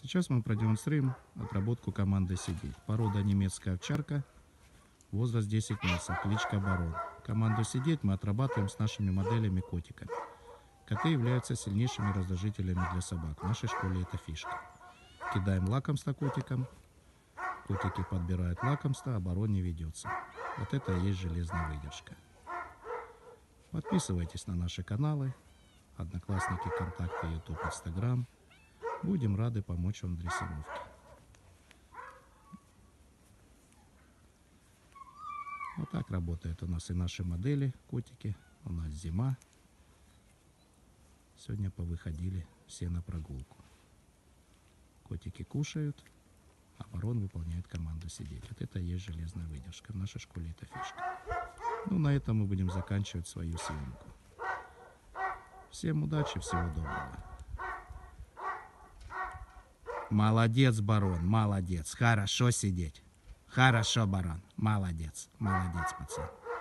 Сейчас мы продемонстрируем отработку команды «Сидеть». Порода немецкая овчарка, возраст 10 месяцев, кличка Барон. Команду «Сидеть» мы отрабатываем с нашими моделями котика. Коты являются сильнейшими раздражителями для собак. В нашей школе это фишка. Кидаем лакомство котикам, котики подбирают лакомство, а Барон не ведется. Вот это и есть железная выдержка. Подписывайтесь на наши каналы, Одноклассники, ВКонтакте, YouTube, Instagram. Будем рады помочь вам в дрессировке. Вот так работают у нас и наши модели, котики. У нас зима. Сегодня повыходили все на прогулку. Котики кушают, а Барон выполняет команду «Сидеть». Вот это и есть железная выдержка. В нашей школе это фишка. Ну, на этом мы будем заканчивать свою съемку. Всем удачи, всего доброго. Молодец, Барон, молодец. Хорошо сидеть. Хорошо, Барон. Молодец. Молодец, пацан.